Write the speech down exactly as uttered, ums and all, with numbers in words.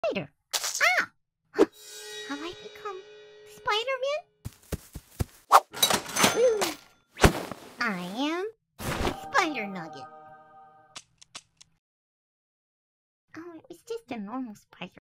Spider. Ah! Have I become Spider-Man? I am Spider-Nugget. Oh, it was just a normal spider.